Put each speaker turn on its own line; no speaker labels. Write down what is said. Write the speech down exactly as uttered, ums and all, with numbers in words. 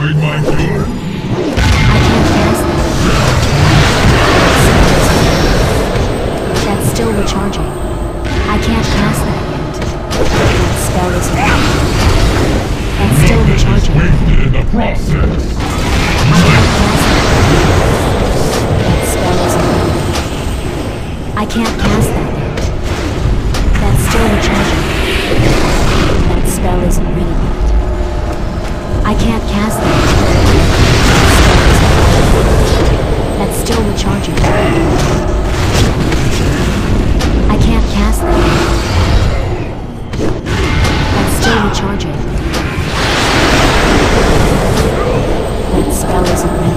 enjoyed my cure?
I can't cast that. That's still recharging. I can't cast that yet. That spell is ready. That's still recharging.
Wasted in the process.
I can't cast that. That spell is ready. I can't cast that yet. That's still recharging. That spell isn't ready yet. I can't cast that. That's still recharging. I can't cast that. That's still recharging. That spell isn't ready.